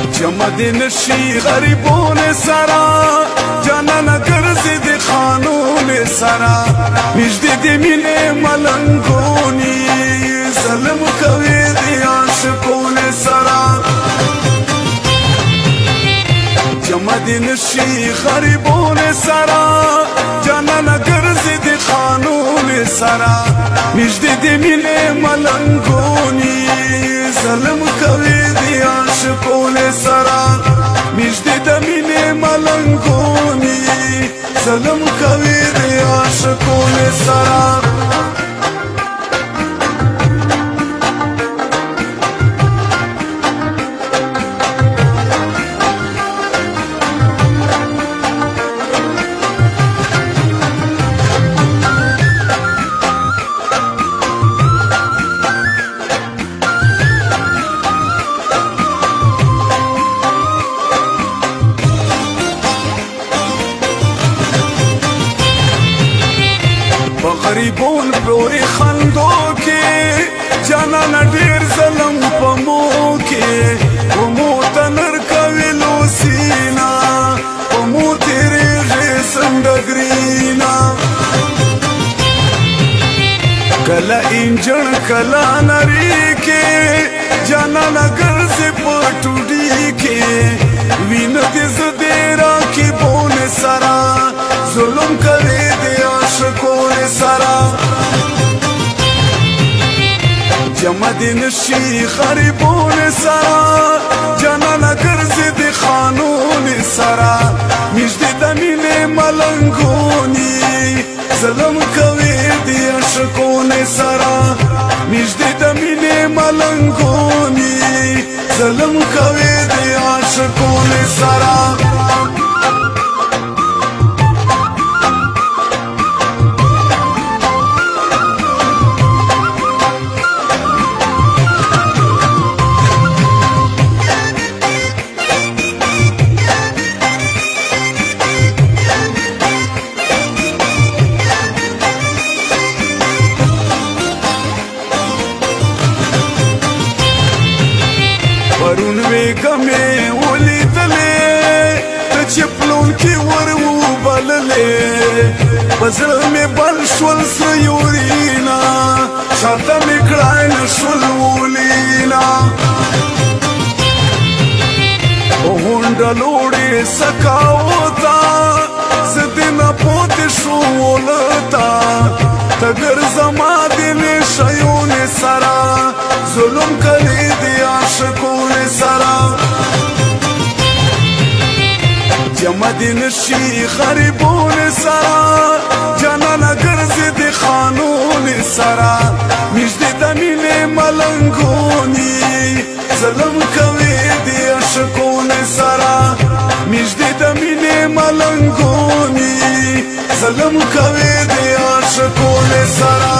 جمع دی نشی غریبون سرا جانانا گرزی دی خانون سرا نجدی دی مینه ملنگونی ظلم کوي دی عاشقون سرا جمع دی نشی غریبون سرا جانانا گرزی دی خانون سرا نجدی دی مینه ملنگونی ظلم کوي دی عاشقون سرا نجدی د مینې ملنګونی ظلم کوي دی عاشقون سرا غریبون پورې خندو کې جانانا ډېر ظلم په مو کې په مو تنر کوي لوسینا په مو تېرېږي سندګرینا کله انجن کله نري کې جانانا ګرځي په ټوډي کې وینه دې زديرا کې بون سرا ظلم کوي دی عاشقون سرا جمع دی نشی غریبون سرا جانانا گرزی دی خانون سرا نجدی د مینې ملنګونی ظلم کوي دی عاشقون سرا نجدی د مینې ملنګونی ظلم کوي دی عاشقون سرا پرون ویګمې ولیدلې د چپلون کې ور وبللې په زړه مې بل شول سیورینا شاته مې کړای نه شول ولینا په غونډه لوړې سکاوتا زه نه پوتې شو ولتا تګر زما دې شیون سرا ظلم کوي دی عاشقون سرا جمع دی نشی غریبون سرا جانانا گرزی دی خانون سرا نجدی د مینې ملنګونی ظلم کوي دی عاشقون سرا نجدی د مینې ملنګونی ظلم کوي دی عاشقون سرا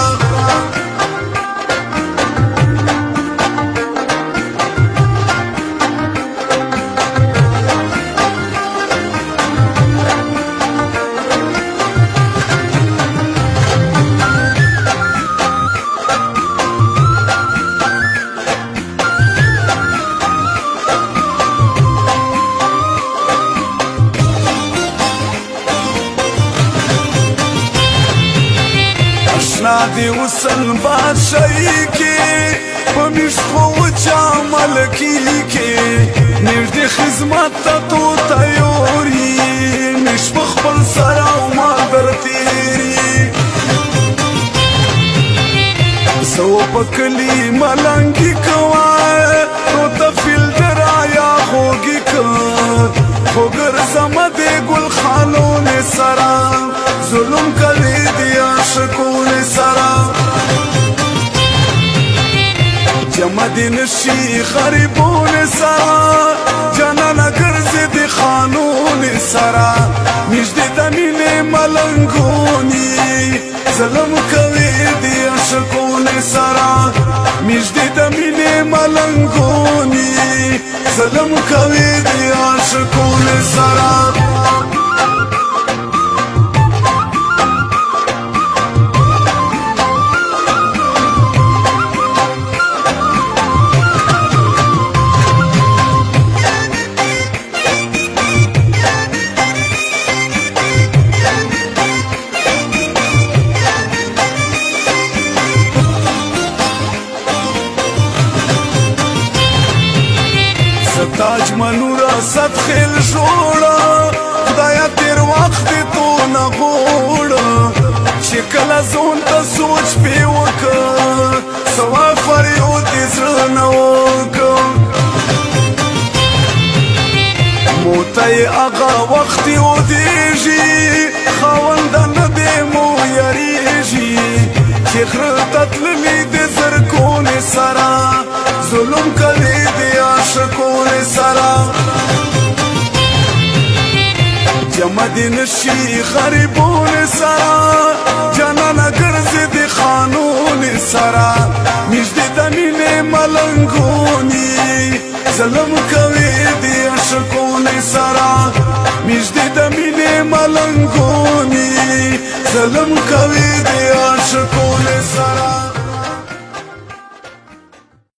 دی وصل بادشاہی کے پمیشخو وچا ملکی کے نردی خدمت تو تیوری نشبخ بل سرا و مادر تیری سو پکلی ملنگی کوائے تو تفیل درایا ہوگی کر خوگر زمد گل خانون سرا ظلم کلی دی عاشقون سرا جمع دی نشی غریبون سرا جانانا گرزی دی خانون سرا نجدی د مینې ملنګونی ظلم کوي دی عاشقون سرا نجدی د مینې ملنګونی ظلم کوي دی عاشقون سرا تاج منورا صد خیل جوړه خدایا تیر وخت تو نه غوړه چې کله ځون ته سوچ پې وکړه سوا فریاد دې زړه نه وکړه موته یې هغه وخت یادېږي خاونده نه دې مو یریږي چې غره ته تللي د زرکونې سره ظلم کوي د عاشقونې سره جمع دې نشي غریبونې سره جانانه ګرځې د خانونې سره نږدې د مینې ملنګونې ظلم کوي د عاشقونې سره نږدې د مینې ملنګونې ظلم کوي